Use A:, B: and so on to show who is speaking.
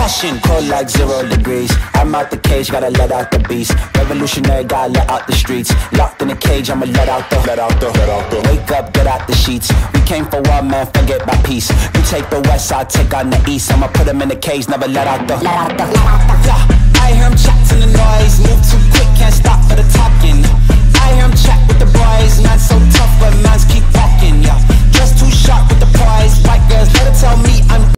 A: Caution, cold like 0 degrees. I'm out the cage, gotta let out the beast. Revolutionary, gotta let out the streets. Locked in a cage, I'ma let out the. Wake up, get out the sheets. We came for war, man, forget my peace. You take the west, I'll take on the east. I'ma put him in the cage, never let out the. Yeah, I hear him chatting the noise. Move too quick, can't stop for the talking.